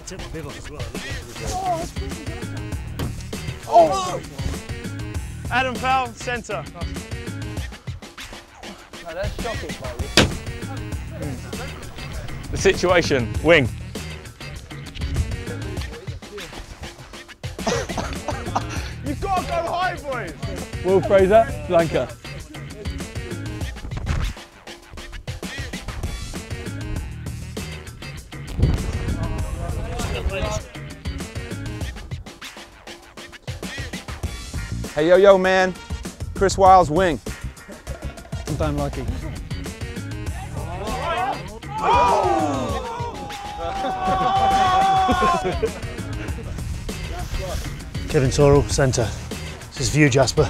Took my bib off as well. Oh! Adam Powell, centre. No, that's shocking, Bobby. The situation, wing. You've got to go high, boys. Will Fraser, flanker. Hey, yo, man. Chris Wiles, wing. Sometime lucky. Kevin Sorrell, centre. This is view, Jasper.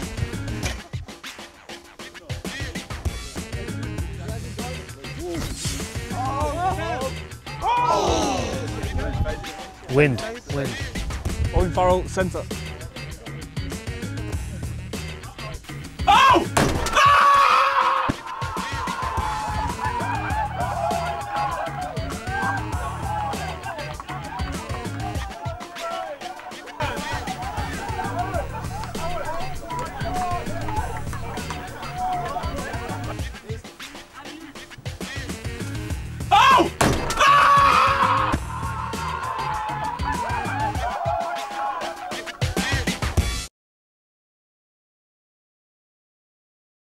Wind. Owen Farrell, centre.